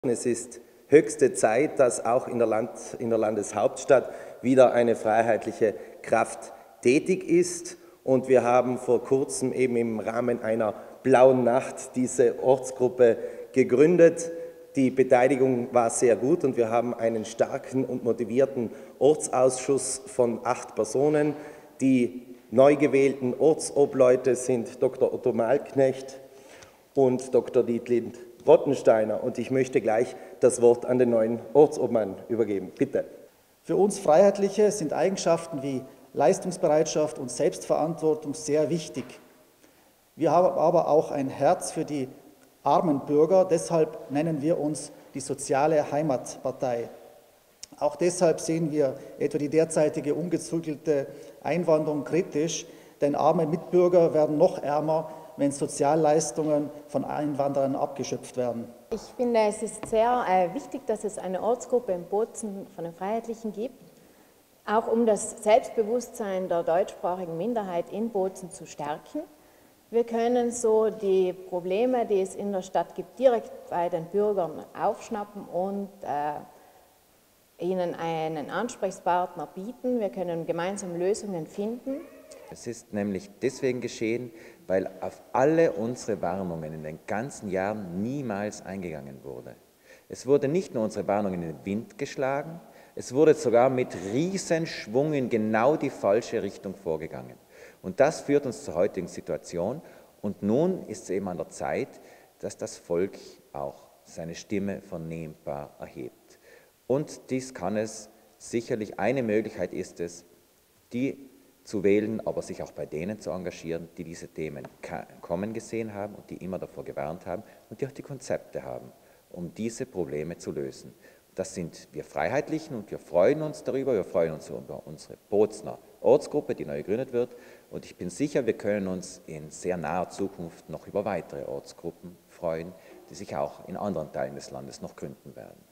Es ist höchste Zeit, dass auch in der Landeshauptstadt wieder eine freiheitliche Kraft tätig ist. Und wir haben vor kurzem eben im Rahmen einer Blauen Nacht diese Ortsgruppe gegründet. Die Beteiligung war sehr gut und wir haben einen starken und motivierten Ortsausschuss von 8 Personen. Die neu gewählten Ortsobleute sind Dr. Otto Malknecht und Dr. Dietlind Rottensteiner. Und ich möchte gleich das Wort an den neuen Ortsobmann übergeben. Bitte. Für uns Freiheitliche sind Eigenschaften wie Leistungsbereitschaft und Selbstverantwortung sehr wichtig. Wir haben aber auch ein Herz für die armen Bürger, deshalb nennen wir uns die Soziale Heimatpartei. Auch deshalb sehen wir etwa die derzeitige ungezügelte Einwanderung kritisch, denn arme Mitbürger werden noch ärmer, wenn Sozialleistungen von Einwanderern abgeschöpft werden. Ich finde, es ist sehr wichtig, dass es eine Ortsgruppe in Bozen von den Freiheitlichen gibt, auch um das Selbstbewusstsein der deutschsprachigen Minderheit in Bozen zu stärken. Wir können so die Probleme, die es in der Stadt gibt, direkt bei den Bürgern aufschnappen und ihnen einen Ansprechpartner bieten. Wir können gemeinsam Lösungen finden. Es ist nämlich deswegen geschehen, weil auf alle unsere Warnungen in den ganzen Jahren niemals eingegangen wurde. Es wurde nicht nur unsere Warnung in den Wind geschlagen, es wurde sogar mit Riesenschwung in genau die falsche Richtung vorgegangen. Und das führt uns zur heutigen Situation. Und nun ist es eben an der Zeit, dass das Volk auch seine Stimme vernehmbar erhebt. Und dies kann es sicherlich, eine Möglichkeit ist es, die zu wählen, aber sich auch bei denen zu engagieren, die diese Themen kommen gesehen haben und die immer davor gewarnt haben und die auch die Konzepte haben, um diese Probleme zu lösen. Das sind wir Freiheitlichen und wir freuen uns darüber, wir freuen uns über unsere Bozener Ortsgruppe, die neu gegründet wird, und ich bin sicher, wir können uns in sehr naher Zukunft noch über weitere Ortsgruppen freuen, die sich auch in anderen Teilen des Landes noch gründen werden.